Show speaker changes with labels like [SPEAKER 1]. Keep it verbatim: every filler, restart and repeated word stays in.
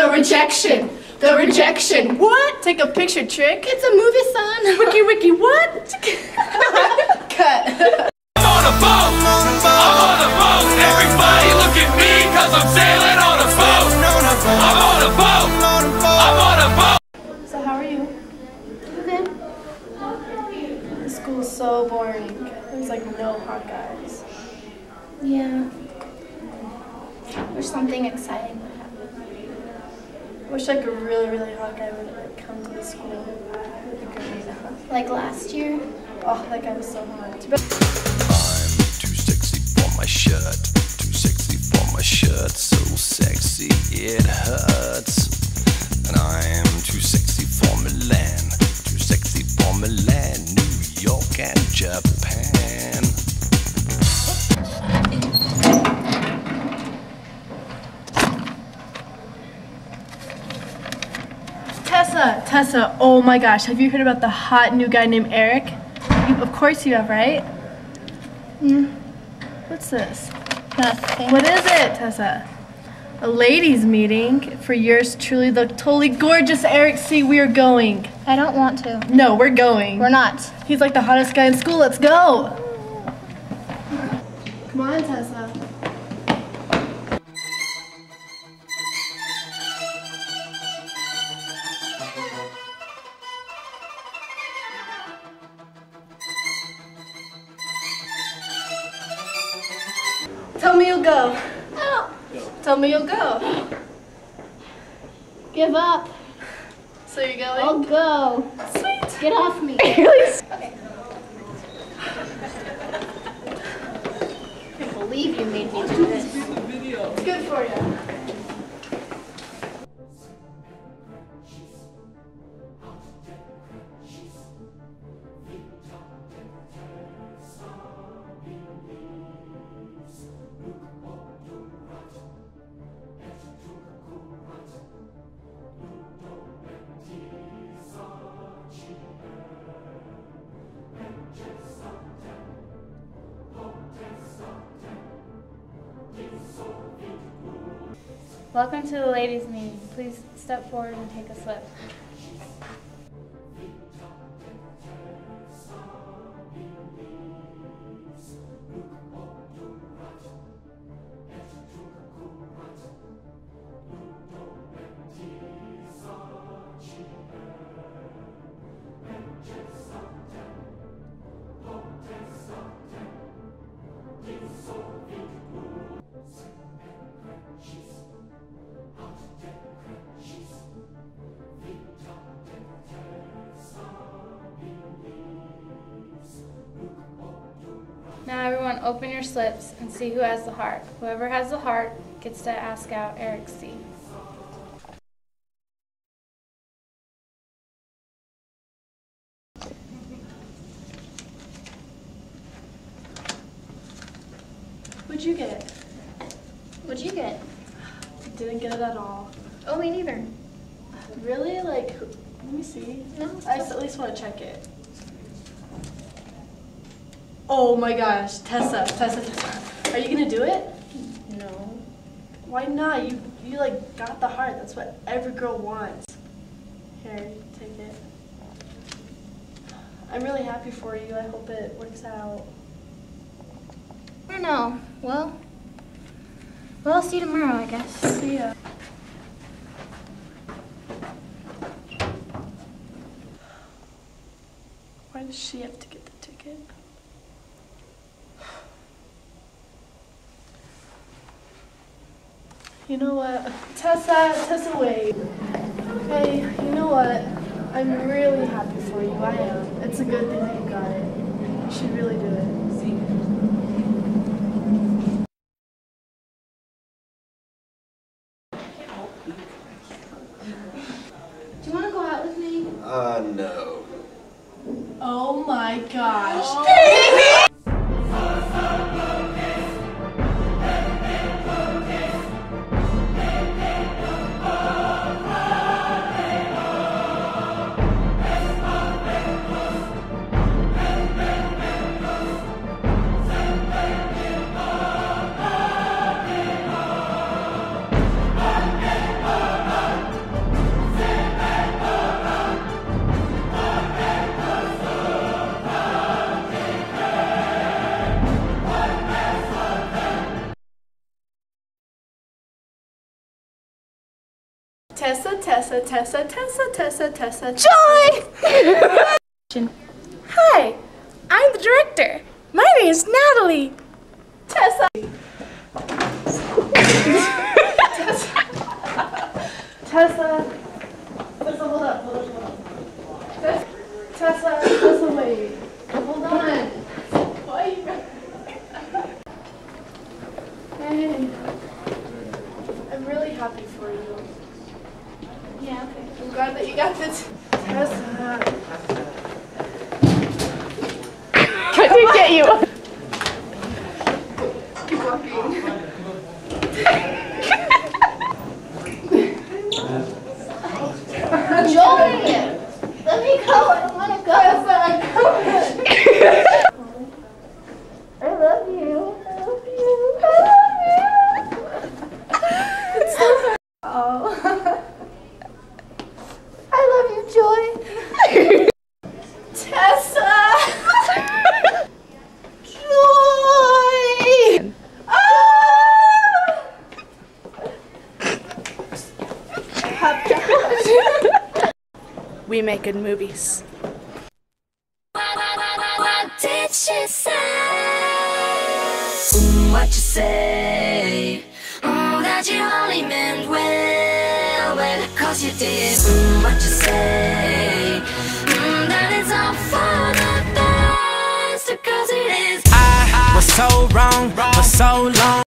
[SPEAKER 1] The rejection. The rejection.
[SPEAKER 2] What? Take a picture trick?
[SPEAKER 1] It's a movie, son.
[SPEAKER 2] Wiki wiki what?
[SPEAKER 1] Cut.
[SPEAKER 3] I'm on a boat. I'm on a boat. Everybody look at me cause I'm sailing on a boat. I'm on a boat. I'm on a boat.
[SPEAKER 2] So how are you?
[SPEAKER 1] Good.
[SPEAKER 2] School's so boring. There's like no hot guys.
[SPEAKER 1] Yeah. There's something exciting that happened.
[SPEAKER 2] I wish like a really, really hot guy would like come to the school. It would be great.
[SPEAKER 1] Like last year.
[SPEAKER 2] Oh, that guy was so hot. Too bad.
[SPEAKER 3] I'm too sexy for my shirt. Too sexy for my shirt. So sexy it hurts. And I'm too sexy for Milan. Too sexy for Milan, New York and Japan.
[SPEAKER 2] Tessa, Tessa, oh my gosh, have you heard about the hot new guy named Eric? You, of course you have, right?
[SPEAKER 1] Mm.
[SPEAKER 2] What's this?
[SPEAKER 1] Nothing.
[SPEAKER 2] What is it, Tessa? A ladies' meeting for yours truly, the totally gorgeous Eric C. We are going.
[SPEAKER 1] I don't want to.
[SPEAKER 2] No, we're going.
[SPEAKER 1] We're not.
[SPEAKER 2] He's like the hottest guy in school. Let's go. Come on, Tessa. Tell me you'll go.
[SPEAKER 1] No.
[SPEAKER 2] Tell me you'll go.
[SPEAKER 1] Give up.
[SPEAKER 2] So you're going?
[SPEAKER 1] I'll go.
[SPEAKER 2] Sweet.
[SPEAKER 1] Get off me.
[SPEAKER 2] Really?
[SPEAKER 1] Okay. I can't believe you made me do this.
[SPEAKER 2] It's good for you.
[SPEAKER 4] Welcome to the ladies' meeting. Please step forward and take a slip. Now everyone open your slips and see who has the heart. Whoever has the heart gets to ask out Eric C.
[SPEAKER 2] What'd you get?
[SPEAKER 1] What'd you get?
[SPEAKER 2] Didn't get it at all.
[SPEAKER 1] Oh, me neither.
[SPEAKER 2] Really? Like, let me see.
[SPEAKER 1] No.
[SPEAKER 2] I just at least want to check it. Oh my gosh, Tessa, Tessa, Tessa. Are you gonna do it?
[SPEAKER 1] No.
[SPEAKER 2] Why not? You, you like got the heart. That's what every girl wants. Here, take it. I'm really happy for you. I hope it works out.
[SPEAKER 1] I don't know. Well, well, I'll see you tomorrow, I guess.
[SPEAKER 2] See ya. Why does she have to get the ticket? You know what? Tessa, Tessa, wait. Okay, you know what? I'm really happy for you. I am. It's a good thing that you got it. You should really do it.
[SPEAKER 1] Do you want to go out with me?
[SPEAKER 5] Uh, no.
[SPEAKER 2] Oh my gosh. Tessa, Tessa, Tessa, Tessa, Tessa, Tessa.
[SPEAKER 4] Joy! Hi, I'm the director. My name is Natalie.
[SPEAKER 2] Tessa. Tessa. Tessa, hold up, hold up, hold up. Tessa, Tessa, Tessa, wait. Hold on. Why you Hey. I'm really happy for you.
[SPEAKER 4] Yeah, okay.
[SPEAKER 2] I'm glad that you got this. Tessa.
[SPEAKER 4] Can we get you?
[SPEAKER 2] Keep walking.
[SPEAKER 1] Joy! Let me go. I don't want to go.
[SPEAKER 2] Tessa, I'm coming.
[SPEAKER 1] I love you. I love you. I love you.
[SPEAKER 2] Oh.
[SPEAKER 1] I love you, Joy.
[SPEAKER 2] Tessa!
[SPEAKER 1] Joy!
[SPEAKER 2] We make good movies.
[SPEAKER 5] What did she say? Mm, what you say? Mm, that you only meant well, well, cause you did. Mm, what you say? Mm, that it's all for the best, cause it is.
[SPEAKER 6] I was so wrong for so long.